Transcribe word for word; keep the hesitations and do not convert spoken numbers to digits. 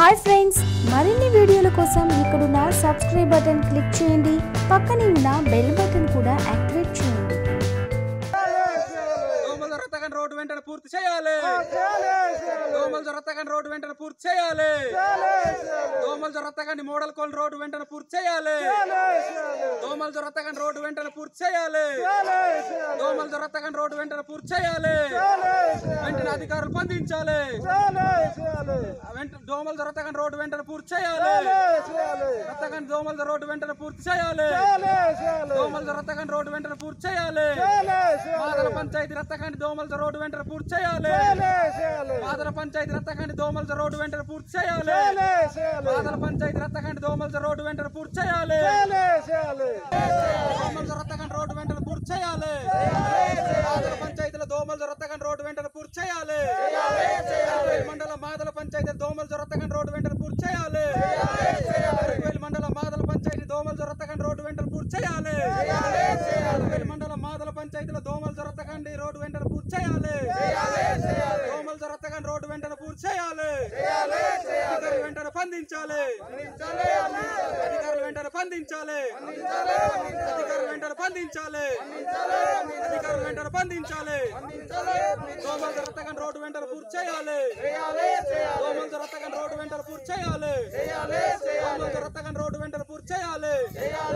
Hi friends, మరిన్ని వీడియోల కోసం ఇక్కడున్న సబ్స్క్రైబ్ బటన్ క్లిక్ చేయండి. పక్కనే ఉన్న బెల్ బటన్ కూడా యాక్టివేట్ చేయండి. దోమల రత్తగన్ రోడ్డు వెంటనే పూర్తి చేయాలి. దోమల రత్తగన్ రోడ్డు వెంటనే పూర్తి చేయాలి. దోమల రత్తగన్ మోడల్ కోల్ రోడ్డు వెంటనే పూర్తి చేయాలి. దోమల రత్తగన్ రోడ్డు వెంటనే పూర్తి చేయాలి. దోమల రత్తగన్ రోడ్డు వెంటనే పూర్తి చేయాలి. వెంటనే అధికారులు స్పందించాలి. దోమల రత్తగన్ రోడ్డు వెంటనే పూర్తి చేయాలి. రత్తగన్ దోమల రోడ్డు వెంటనే పూర్తి చేయాలి. దోమల రత్తగన్ రోడ్డు వెంటనే పూర్తి చేయాలి. మాదల పంచాయతీ రత్తగండి దోమల రోడ్డు వెంటనే పూర్తి చేయాలి. మాదల పంచాయతీ రత్తగండి దోమల రోడ్డు వెంటనే పూర్తి చేయాలి. మాదల పంచాయతీ రత్తగండి దోమల రోడ్డు వెంటనే పూర్తి చేయాలి. దోమల రత్తగండి రోడ్డు వెంటనే పూర్తి చేయాలి. మాదల పంచాయతీల దోమల రత్తగండి రోడ్డు వెంటనే పూర్తి చేయాలి. మండల మాదల పంచాయతీ దోమల రత్తగండి రోడ్డు వెంటనే పూర్తి చేయాలి. మండల మాదల పంచాయతీ దోమల రత్తగండి రోడ్డు వెంటనే పూర్తి చేయాలి. మండల మాదల పంచాయతీల దోమల రత్తగండి రోడ్డు వెంటనే పూర్తి చేయాలి. దోమల రత్తగండి రోడ్డు వెంటనే పూర్తి చేయాలి. అధికారులు వెంటనే స్పందించాలి. అధికారులు వెంటనే స్పందించాలి. అధికారులు వెంటనే స్పందించాలి. అధికారులు వెంటనే స్పందించాలి. దోమల రత్తగండి రోడ్డు వెంటనే పూర్తి చేయాలి. దోమల రత్తగండి రోడ్డు వెంటనే పూర్తి చేయాలి. దోమల రత్తగండి రోడ్డు వెంటనే పూర్తి చేయాలి.